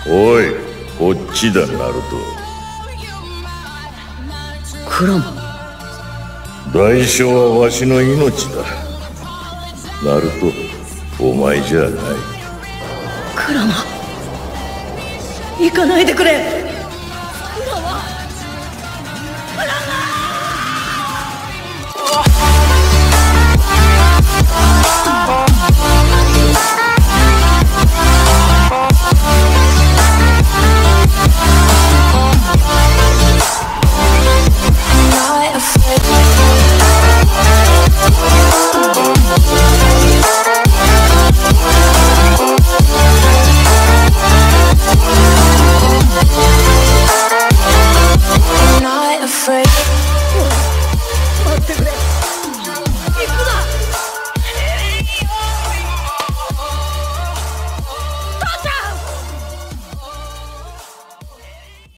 おい、こっちだ、ナルト。 クラマ。 代償はわしの命だ。ナルト、お前じゃない。 クラマ、行かないでくれ。